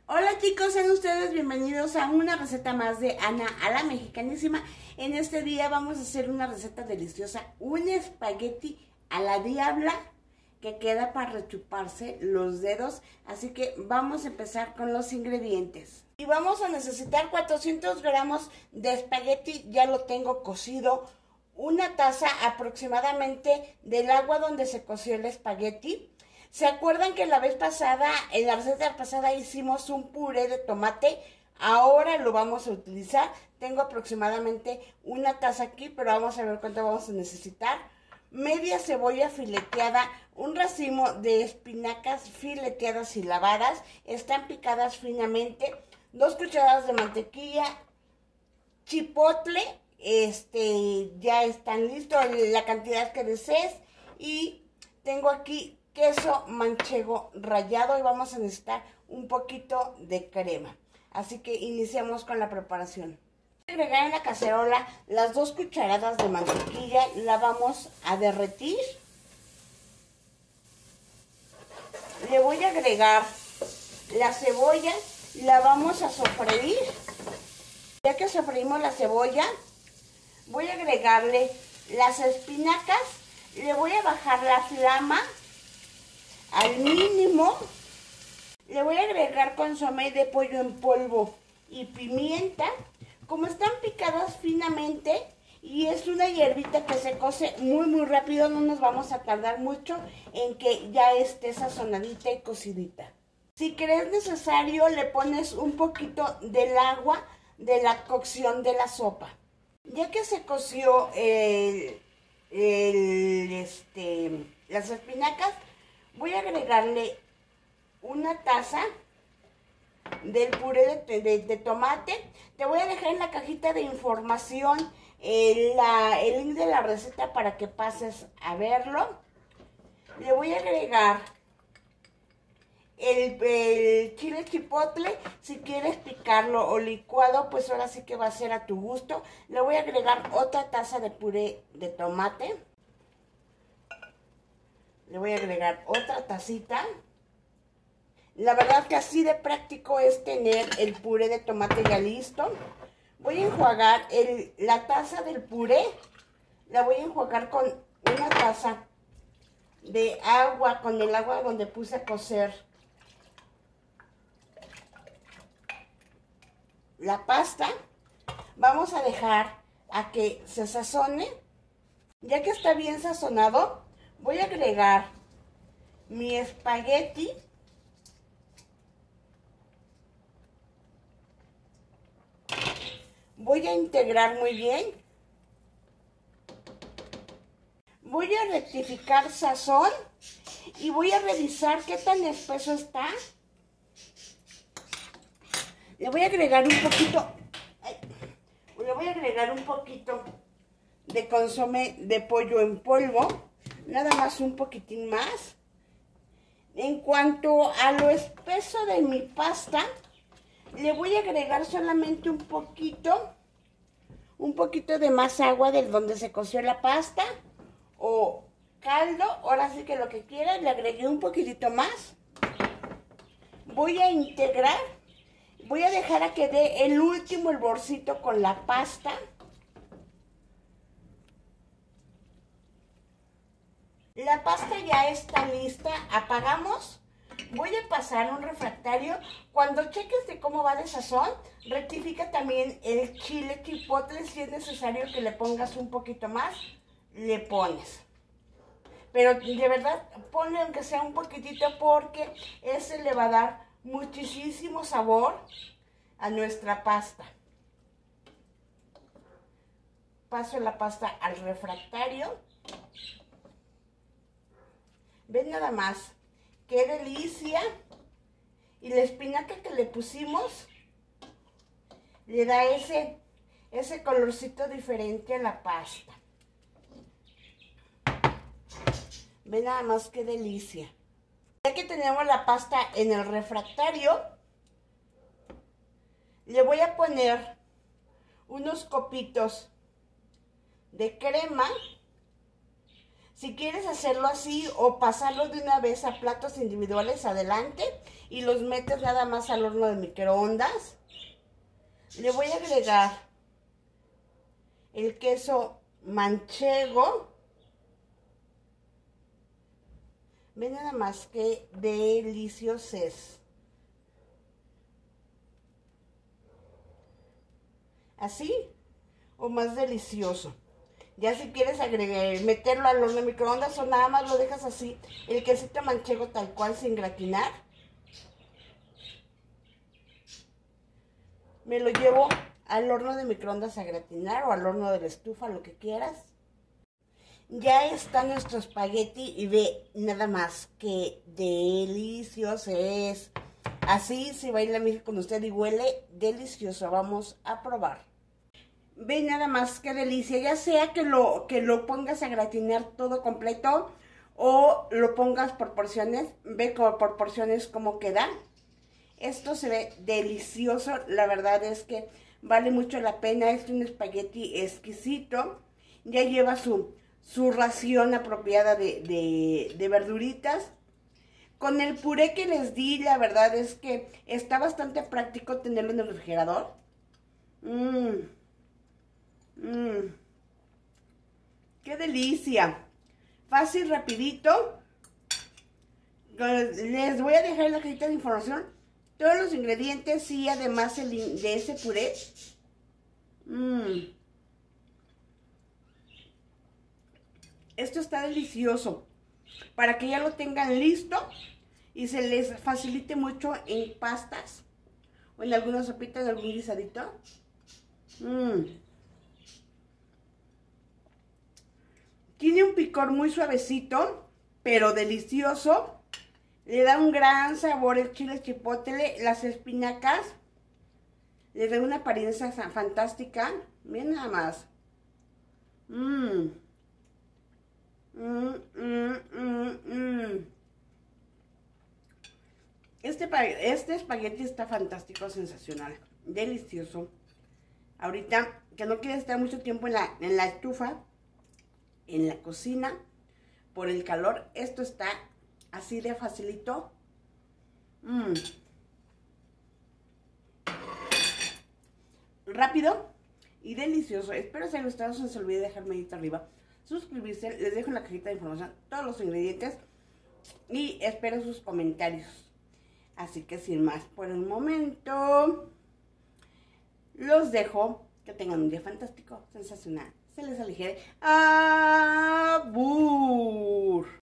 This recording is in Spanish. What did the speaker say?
Hola chicos, sean ustedes bienvenidos a una receta más de Ana a la Mexicanísima. En este día vamos a hacer una receta deliciosa, un espagueti a la diabla que queda para rechuparse los dedos. Así que vamos a empezar con los ingredientes. Y vamos a necesitar 400 gramos de espagueti, ya lo tengo cocido. Una taza aproximadamente del agua donde se coció el espagueti. ¿Se acuerdan que la vez pasada, en la receta pasada, hicimos un puré de tomate? Ahora lo vamos a utilizar. Tengo aproximadamente una taza aquí, pero vamos a ver cuánto vamos a necesitar. Media cebolla fileteada, un racimo de espinacas fileteadas y lavadas, están picadas finamente, 2 cucharadas de mantequilla, chipotle, ya están listos, la cantidad que desees, y tengo aquí queso manchego rallado y vamos a necesitar un poquito de crema. Así que iniciamos con la preparación. Voy a agregar en la cacerola las 2 cucharadas de mantequilla, la vamos a derretir. Le voy a agregar la cebolla, la vamos a sofreír. Ya que sofreímos la cebolla, voy a agregarle las espinacas, le voy a bajar la flama al mínimo. Le voy a agregar consomé de pollo en polvo y pimienta. Como están picadas finamente y es una hierbita que se cose muy rápido, no nos vamos a tardar mucho en que ya esté sazonadita y cocidita. Si crees necesario, le pones un poquito del agua de la cocción de la sopa. Ya que se coció las espinacas, voy a agregarle una taza del puré de tomate. Te voy a dejar en la cajita de información el link de la receta para que pases a verlo. Le voy a agregar el chile chipotle. Si quieres picarlo o licuado, pues ahora sí que va a ser a tu gusto. Le voy a agregar otra taza de puré de tomate. Le voy a agregar otra tacita. La verdad que así de práctico es tener el puré de tomate ya listo. Voy a enjuagar la taza del puré. La voy a enjuagar con una taza de agua, con el agua donde puse a cocer la pasta. Vamos a dejar a que se sazone. Ya que está bien sazonado, voy a agregar mi espagueti. Voy a integrar muy bien. Voy a rectificar sazón y voy a revisar qué tan espeso está. Le voy a agregar un poquito de consomé de pollo en polvo, nada más un poquitín más. En cuanto a lo espeso de mi pasta, le voy a agregar solamente un poquito de más agua de donde se coció la pasta o caldo, ahora sí que lo que quieras. Le agregué un poquitito más. Voy a integrar, voy a dejar a que dé el último hervorcito con la pasta. La pasta ya está lista, apagamos. Voy a pasar un refractario. Cuando cheques de cómo va de sazón, rectifica también el chile chipotle. Si es necesario que le pongas un poquito más, le pones. Pero de verdad, ponle aunque sea un poquitito, porque ese le va a dar muchísimo sabor a nuestra pasta. Paso la pasta al refractario. Ven nada más, qué delicia. Y la espinaca que le pusimos le da ese colorcito diferente a la pasta. Ven nada más qué delicia. Ya que tenemos la pasta en el refractario, le voy a poner unos copitos de crema. Si quieres hacerlo así o pasarlo de una vez a platos individuales, adelante. Y los metes nada más al horno de microondas. Le voy a agregar el queso manchego. Ven nada más que delicioso es. Así o más delicioso. Ya si quieres agregar, meterlo al horno de microondas o nada más lo dejas así, el quesito manchego tal cual sin gratinar. Me lo llevo al horno de microondas a gratinar o al horno de la estufa, lo que quieras. Ya está nuestro espagueti y ve nada más que delicioso es. Así se baila México con usted y huele delicioso. Vamos a probar. Ve nada más qué delicia, ya sea que lo pongas a gratinar todo completo o lo pongas por porciones, ve como por porciones cómo queda. Esto se ve delicioso, la verdad es que vale mucho la pena, es un espagueti exquisito, ya lleva su ración apropiada de verduritas. Con el puré que les di, la verdad es que está bastante práctico tenerlo en el refrigerador. ¡Qué delicia! Fácil, rapidito. Les voy a dejar en la cajita de información todos los ingredientes y además de ese puré. Esto está delicioso. Para que ya lo tengan listo y se les facilite mucho en pastas o en alguna sopita, en algún guisadito. Tiene un picor muy suavecito, pero delicioso. Le da un gran sabor el chile chipotle, las espinacas. Le da una apariencia fantástica. Miren nada más. Este espagueti está fantástico, sensacional, delicioso. Ahorita que no quieres estar mucho tiempo en la estufa, en la cocina, por el calor, esto está así de facilito. Rápido y delicioso. Espero que les haya gustado. No se olvide dejar manito arriba, suscribirse, les dejo en la cajita de información todos los ingredientes y espero sus comentarios. Así que sin más por el momento, los dejo. Que tengan un día fantástico, sensacional. Se les aligere. ¡Abur!